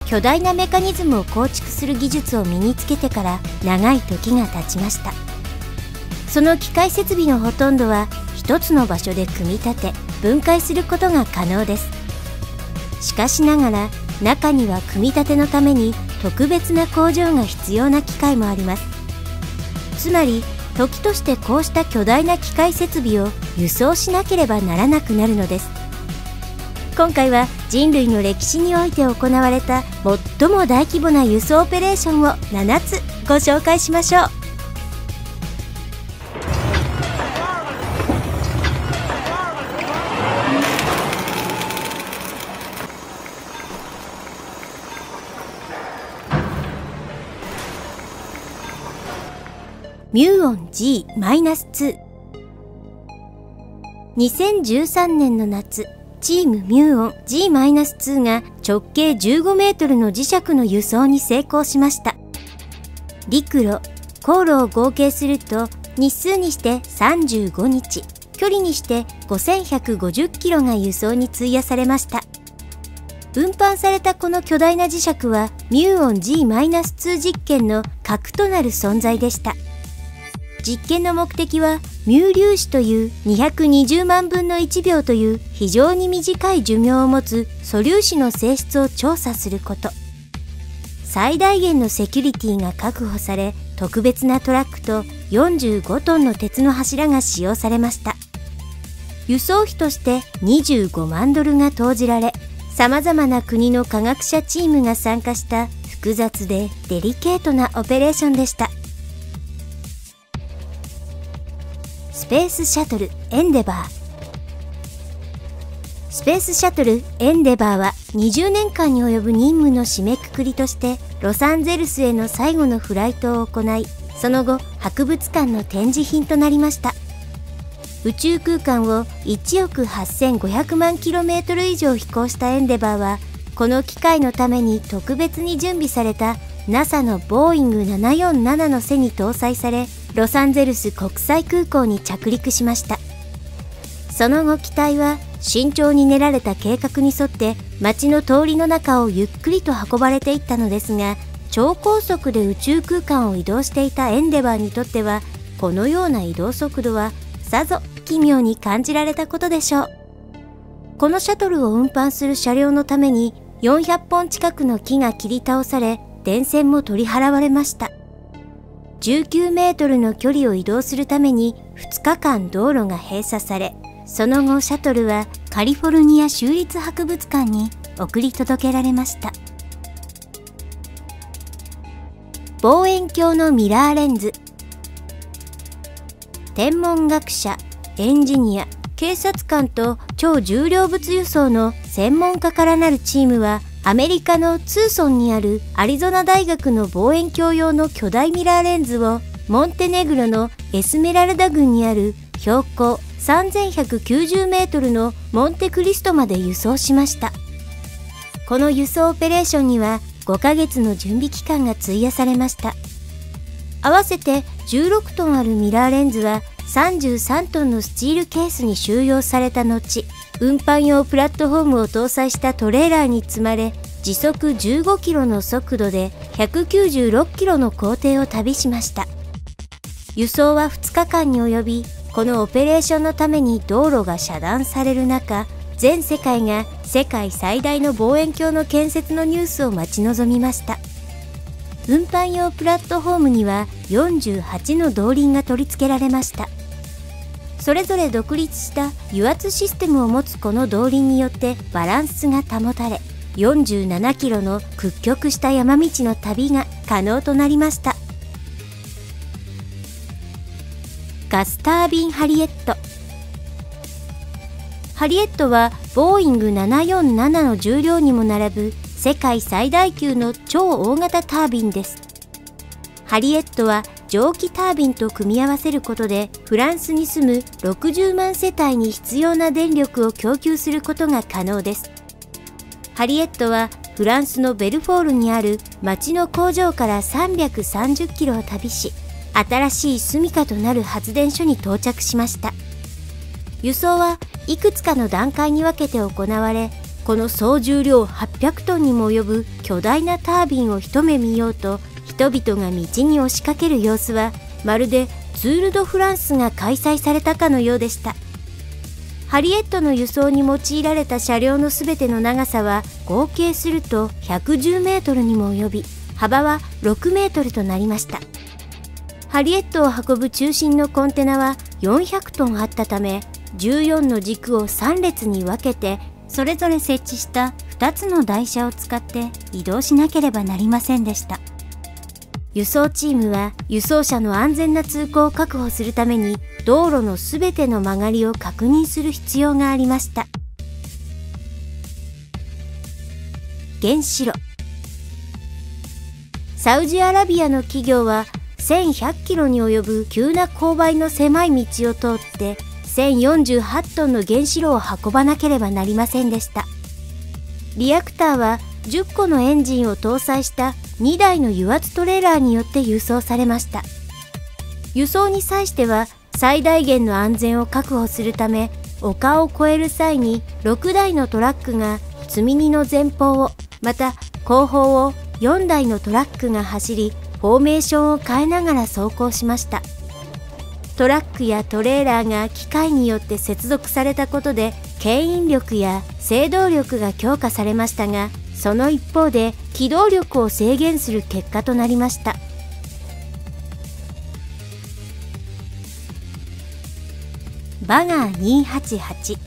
巨大なメカニズムを構築する技術を身につけてから長い時が経ちました。その機械設備のほとんどは一つの場所で組み立て分解することが可能です。しかしながら中には組み立てのために特別な工場が必要な機械もあります。つまり時としてこうした巨大な機械設備を輸送しなければならなくなるのです。今回は人類の歴史において行われた最も大規模な輸送オペレーションを7つご紹介しましょう。ミューオン G-2。2013年の夏、チームミューオン G-2 が直径15メートルの磁石の輸送に成功しました。陸路、航路を合計すると日数にして35日、距離にして5150キロが輸送に費やされました。運搬されたこの巨大な磁石はミューオン G-2 実験の核となる存在でした。実験の目的はミュー粒子という220万分の1秒という非常に短い寿命を持つ素粒子の性質を調査すること。最大限のセキュリティが確保され、特別なトラックと45トンの鉄の柱が使用されました。輸送費として25万ドルが投じられ、様々な国の科学者チームが参加した複雑でデリケートなオペレーションでした。スペースシャトルエンデバー。スペースシャトルエンデバーは20年間に及ぶ任務の締めくくりとしてロサンゼルスへの最後のフライトを行い、その後博物館の展示品となりました。宇宙空間を1億8500万 km 以上飛行したエンデバーは、この機械のために特別に準備された NASA のボーイング747の背に搭載され、ロサンゼルス国際空港に着陸しました。その後機体は慎重に練られた計画に沿って街の通りの中をゆっくりと運ばれていったのですが、超高速で宇宙空間を移動していたエンデバーにとっては、このような移動速度はさぞ奇妙に感じられたことでしょう。このシャトルを運搬する車両のために400本近くの木が切り倒され、電線も取り払われました。19メートルの距離を移動するために2日間道路が閉鎖され、その後シャトルはカリフォルニア州立博物館に送り届けられました。望遠鏡のミラーレンズ。天文学者、エンジニア、警察官と超重量物輸送の専門家からなるチームは、アメリカのツーソンにあるアリゾナ大学の望遠鏡用の巨大ミラーレンズをモンテネグロのエスメラルダ郡にある標高3190メートルのモンテクリストまで輸送しました。この輸送オペレーションには5ヶ月の準備期間が費やされました。合わせて16トンあるミラーレンズは33トンのスチールケースに収容された後、運搬用プラットフォームを搭載したトレーラーに積まれ、時速15キロの速度で196キロの行程を旅しました。輸送は2日間に及び、このオペレーションのために道路が遮断される中、全世界が世界最大の望遠鏡の建設のニュースを待ち望みました。運搬用プラットフォームには48の動輪が取り付けられました。それぞれ独立した油圧システムを持つこの動輪によってバランスが保たれ、47キロの屈曲した山道の旅が可能となりました。ガスタービンハリエット。ハリエットはボーイング747の重量にも並ぶ世界最大級の超大型タービンです。ハリエットは蒸気タービンと組み合わせることで、フランスに住む60万世帯に必要な電力を供給することが可能です。ハリエットはフランスのベルフォールにある町の工場から330キロを旅し、新しい住処となる発電所に到着しました。輸送はいくつかの段階に分けて行われ、 この総重量800トンにも及ぶ巨大なタービンを一目見ようと人々が道に押しかける様子はまるでツール・ド・フランスが開催されたかのようでした。ハリエットの輸送に用いられた車両のすべての長さは合計すると110メートルにも及び、幅は6メートルとなりました。ハリエットを運ぶ中心のコンテナは400トンあったため、14の軸を3列に分けて、それぞれ設置した2つの台車を使って移動しなければなりませんでした。輸送チームは輸送車の安全な通行を確保するために道路のすべての曲がりを確認する必要がありました。原子炉。サウジアラビアの企業は1100キロに及ぶ急な勾配の狭い道を通って1048トンの原子炉を運ばなければなりませんでした。リアクターは10個のエンジンを搭載した2台の油圧トレーラーによって輸送されました。輸送に際しては最大限の安全を確保するため、丘を越える際に6台のトラックが積み荷の前方を、また後方を4台のトラックが走り、フォーメーションを変えながら走行しました。トラックやトレーラーが機械によって接続されたことで、牽引力や制動力が強化されましたが、その一方で機動力を制限する結果となりました。バガー288。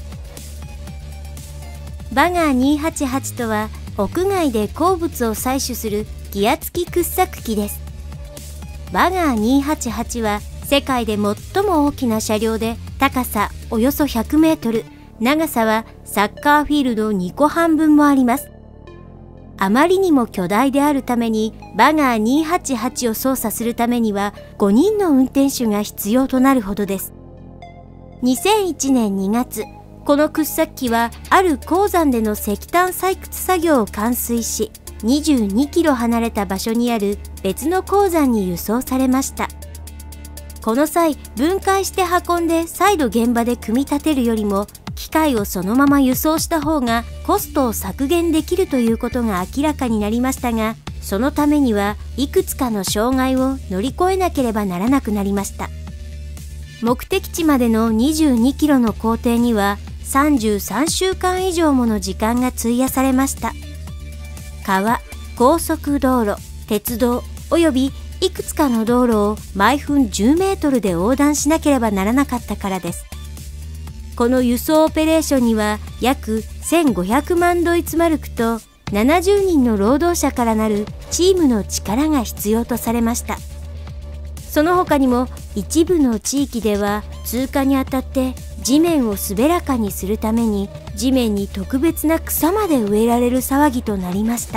バガー288とは屋外で鉱物を採取するギア付き掘削機です。バガー288は世界で最も大きな車両で、高さおよそ100メートル、長さはサッカーフィールド2個半分もあります。あまりにも巨大であるために、バガー288を操作するためには5人の運転手が必要となるほどです。2001年2月、この掘削機はある鉱山での石炭採掘作業を完遂し、22キロ離れた場所にある別の鉱山に輸送されました。この際、分解して運んで再度現場で組み立てるよりも、機械をそのまま輸送した方がコストを削減できるということが明らかになりましたが、そのためにはいくつかの障害を乗り越えなければならなくなりました。目的地までの22キロの行程には33週間以上もの時間が費やされました。川、高速道路、鉄道およびいくつかの道路を毎分10メートルで横断しなければならなかったからです。この輸送オペレーションには約1500万ドイツマルクと70人の労働者からなるチームの力が必要とされました。その他にも一部の地域では通過にあたって地面を滑らかにするために地面に特別な草まで植えられる騒ぎとなりました。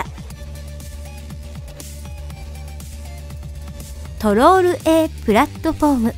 トロール A プラットフォーム。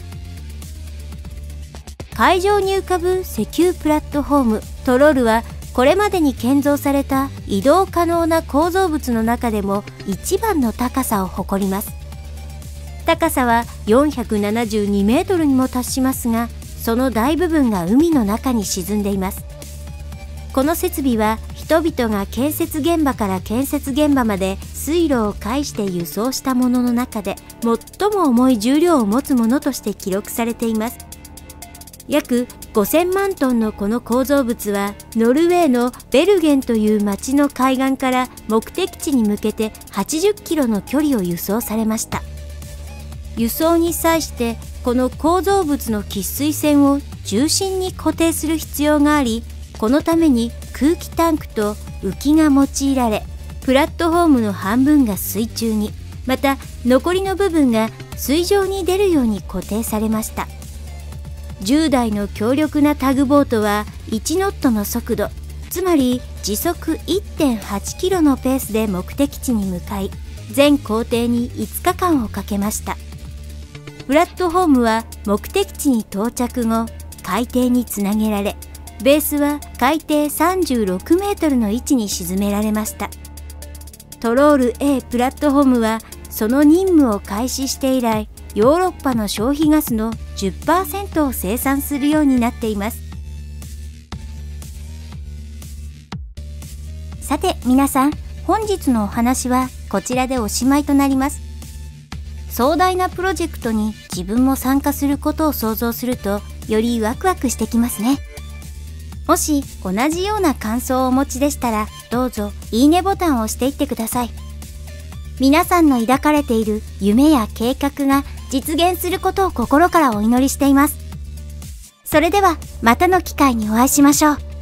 海上に浮かぶ石油プラットフォームトロールはこれまでに建造された移動可能な構造物の中でも一番の高さを誇ります。高さは472メートルにも達しますが、その大部分が海の中に沈んでいます。この設備は人々が建設現場から建設現場まで水路を介して輸送したものの中で最も重い重量を持つものとして記録されています。約5000万トンのこの構造物はノルウェーのベルゲンという町の海岸から目的地に向けて80キロの距離を輸送されました。輸送に際してこの構造物の喫水栓を中心に固定する必要があり、このために空気タンクと浮きが用いられ、プラットフォームの半分が水中に、また残りの部分が水上に出るように固定されました。10台の強力なタグボートは1ノットの速度、つまり時速 1.8 キロのペースで目的地に向かい、全行程に5日間をかけました。プラットフォームは目的地に到着後、海底につなげられ、ベースは海底36メートルの位置に沈められました。トロール A プラットフォームはその任務を開始して以来、ヨーロッパの消費ガスの 10% を生産するようになっています。 さて皆さん、本日のお話はこちらでおしまいとなります。壮大なプロジェクトに自分も参加することを想像すると、よりワクワクしてきますね。もし同じような感想をお持ちでしたら、どうぞいいねボタンを押していってください。皆さんの抱かれている夢や計画が実現することを心からお祈りしています。それではまたの機会にお会いしましょう。